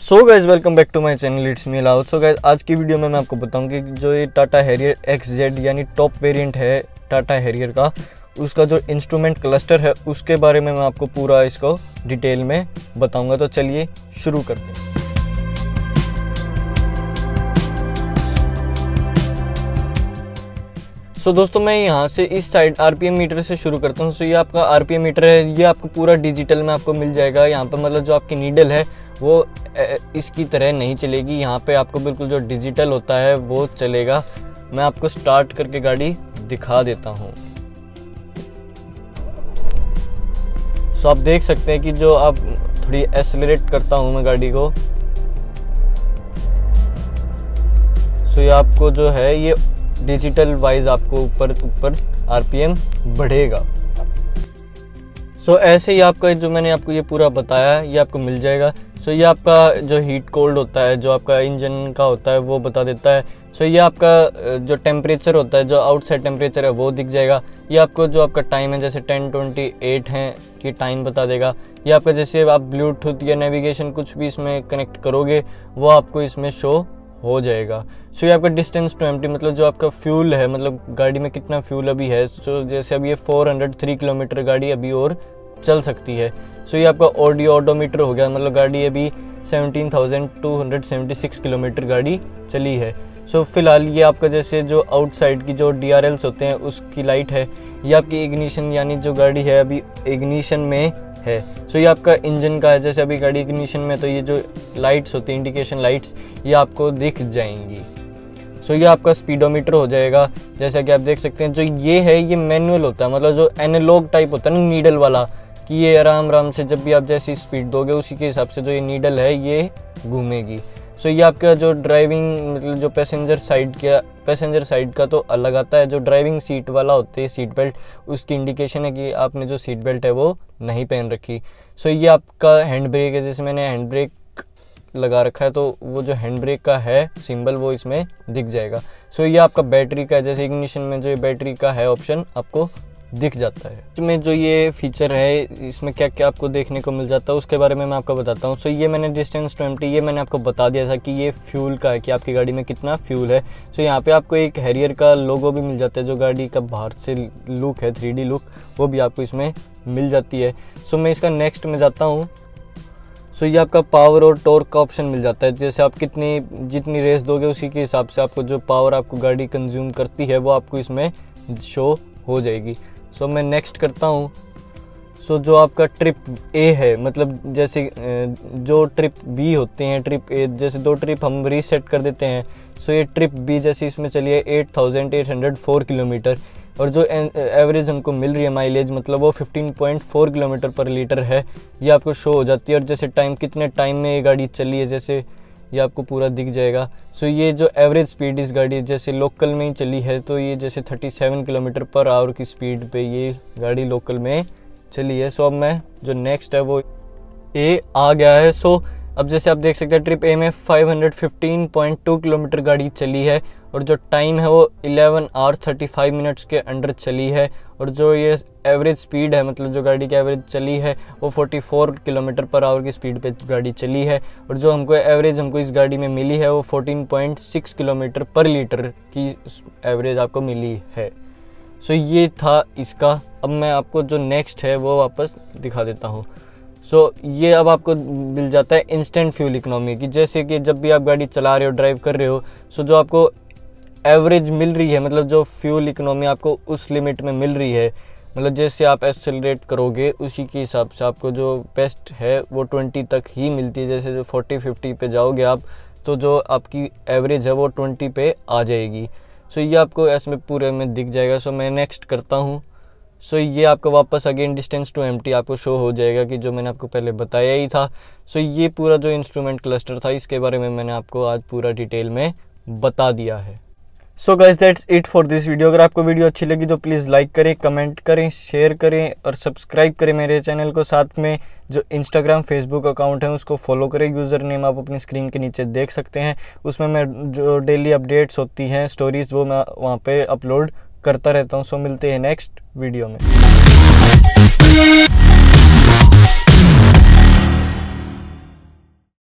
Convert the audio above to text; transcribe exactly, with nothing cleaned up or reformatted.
So guys welcome back to my channel, it's me loud. So guys आज की video में मैं आपको बताऊंगा कि जो ये टाटा हैरियर एक्स जेड यानी टॉप वेरिएंट है टाटा हैरियर का, उसका जो इंस्ट्रूमेंट क्लस्टर है उसके बारे में मैं आपको पूरा इसको डिटेल में बताऊंगा। तो चलिए शुरू करते हैं। सो so, दोस्तों मैं यहाँ से इस साइड आरपीएम मीटर से शुरू करता हूँ। सो so, ये आपका आरपीएम मीटर है, ये आपको पूरा डिजिटल में आपको मिल जाएगा। यहाँ पर मतलब जो आपकी नीडल है वो इसकी तरह नहीं चलेगी, यहाँ पे आपको बिल्कुल जो डिजिटल होता है वो चलेगा। मैं आपको स्टार्ट करके गाड़ी दिखा देता हूँ। सो so, आप देख सकते हैं कि जो आप थोड़ी एक्सेलरेट करता हूँ मैं गाड़ी को, सो so, ये आपको जो है ये डिजिटल वाइज आपको ऊपर ऊपर आरपीएम बढ़ेगा। सो so, ऐसे ही आपका जो मैंने आपको ये पूरा बताया ये आपको मिल जाएगा। सो so, ये आपका जो हीट कोल्ड होता है, जो आपका इंजन का होता है वो बता देता है। सो so, ये आपका जो टेम्परेचर होता है, जो आउटसाइड टेम्परेचर है वो दिख जाएगा। ये आपको जो आपका टाइम है जैसे टेन ट्वेंटी एट है ये टाइम बता देगा। ये आपका जैसे आप ब्लूटूथ या नेविगेशन कुछ भी इसमें कनेक्ट करोगे वो आपको इसमें शो हो जाएगा। सो so, ये आपका डिस्टेंस टू एम्प्टी मतलब जो आपका फ्यूल है, मतलब गाड़ी में कितना फ्यूल अभी है। सो so, जैसे अभी ये चार सौ तीन किलोमीटर गाड़ी अभी और चल सकती है। सो so, ये आपका ऑडियो ओडोमीटर हो गया, मतलब गाड़ी अभी सत्रह हज़ार दो सौ छिहत्तर किलोमीटर गाड़ी चली है। सो so, फिलहाल ये आपका जैसे जो आउटसाइड की जो डी आर एल्स होते हैं उसकी लाइट है। ये आपकी इग्निशन यानी जो गाड़ी है अभी इग्निशन में है। सो so, ये आपका इंजन का है, जैसे अभी गाड़ी इग्निशन में तो ये जो लाइट्स होती हैं इंडिकेशन लाइट्स ये आपको दिख जाएंगी। सो so, ये आपका स्पीडोमीटर हो जाएगा। जैसा कि आप देख सकते हैं जो ये है ये मैनुअल होता है, मतलब जो एनालॉग टाइप होता है ना नीडल वाला, कि ये आराम आराम से जब भी आप जैसी स्पीड दोगे उसी के हिसाब से जो ये नीडल है ये घूमेगी। सो so, ये आपका जो ड्राइविंग मतलब जो पैसेंजर साइड का पैसेंजर साइड का तो अलग आता है। जो ड्राइविंग सीट वाला होती है सीट बेल्ट, उसकी इंडिकेशन है कि आपने जो सीट बेल्ट है वो नहीं पहन रखी। सो so, ये आपका हैंड ब्रेक है, जैसे मैंने हैंड ब्रेक लगा रखा है तो वो जो हैंड ब्रेक का है सिंबल वो इसमें दिख जाएगा। सो so, ये आपका बैटरी का है, जैसे इग्निशन में जो बैटरी का है ऑप्शन आपको दिख जाता है। इसमें जो ये फीचर है इसमें क्या क्या आपको देखने को मिल जाता है उसके बारे में मैं आपको बताता हूँ। सो so, ये मैंने डिस्टेंस टू एम्प्टी ये मैंने आपको बता दिया था कि ये फ्यूल का है कि आपकी गाड़ी में कितना फ्यूल है। सो so, यहाँ पे आपको एक हैरियर का लोगो भी मिल जाता है, जो गाड़ी का बाहर से लुक है थ्री डी लुक वो भी आपको इसमें मिल जाती है। सो so, मैं इसका नेक्स्ट में जाता हूँ। सो so, ये आपका पावर और टॉर्क का ऑप्शन मिल जाता है, जैसे आप कितनी जितनी रेस दोगे उसी के हिसाब से आपको जो पावर आपको गाड़ी कंज्यूम करती है वो आपको इसमें शो हो जाएगी। सो so, मैं नेक्स्ट करता हूँ। सो so, जो आपका ट्रिप ए है, मतलब जैसे जो ट्रिप बी होते हैं, ट्रिप ए जैसे दो ट्रिप हम रीसेट कर देते हैं। सो so, ये ट्रिप बी जैसे इसमें चलिए आठ हज़ार आठ सौ चार किलोमीटर और जो एवरेज हमको मिल रही है माइलेज मतलब वो पंद्रह पॉइंट चार किलोमीटर पर लीटर है, ये आपको शो हो जाती है। और जैसे टाइम कितने टाइम में ये गाड़ी चली है जैसे ये आपको पूरा दिख जाएगा। सो ये जो एवरेज स्पीड इस गाड़ी जैसे लोकल में ही चली है तो ये जैसे सैंतीस किलोमीटर पर आवर की स्पीड पे ये गाड़ी लोकल में चली है। सो अब मैं जो नेक्स्ट है वो ए आ गया है। सो अब जैसे आप देख सकते हैं ट्रिप ए में पाँच सौ पंद्रह पॉइंट दो किलोमीटर गाड़ी चली है और जो टाइम है वो ग्यारह आवर पैंतीस मिनट्स के अंडर चली है। और जो ये एवरेज स्पीड है मतलब जो गाड़ी की एवरेज चली है वो चौवालीस किलोमीटर पर आवर की स्पीड पे गाड़ी चली है। और जो हमको एवरेज हमको इस गाड़ी में मिली है वो चौदह पॉइंट छह किलोमीटर पर लीटर की एवरेज आपको मिली है। सो ये था इसका। अब मैं आपको जो नेक्स्ट है वो वापस दिखा देता हूँ। सो so, ये अब आपको मिल जाता है इंस्टेंट फ्यूल इकोनॉमी की, जैसे कि जब भी आप गाड़ी चला रहे हो ड्राइव कर रहे हो सो so, जो आपको एवरेज मिल रही है मतलब जो फ्यूल इकोनॉमी आपको उस लिमिट में मिल रही है, मतलब जैसे आप एक्सेलरेट करोगे उसी के हिसाब से आपको जो बेस्ट है वो बीस तक ही मिलती है। जैसे जो चालीस पचास पे जाओगे आप तो जो आपकी एवरेज है वो बीस पे आ जाएगी। सो so, ये आपको इसमें पूरे में दिख जाएगा। सो so, मैं नेक्स्ट करता हूँ। सो so, ये आपको वापस अगेन डिस्टेंस टू एम्प्टी आपको शो हो जाएगा कि जो मैंने आपको पहले बताया ही था। सो so, ये पूरा जो इंस्ट्रूमेंट क्लस्टर था इसके बारे में मैंने आपको आज पूरा डिटेल में बता दिया है। So guys that's it for this video. अगर आपको वीडियो अच्छी लगी तो प्लीज़ लाइक करें, कमेंट करें, शेयर करें और सब्सक्राइब करें मेरे चैनल को। साथ में जो इंस्टाग्राम फेसबुक अकाउंट है उसको फॉलो करें। यूज़र नेम आप अपनी स्क्रीन के नीचे देख सकते हैं, उसमें मैं जो डेली अपडेट्स होती हैं स्टोरीज़ वो मैं वहाँ पे अपलोड करता रहता हूँ। सो मिलते हैं नेक्स्ट वीडियो में।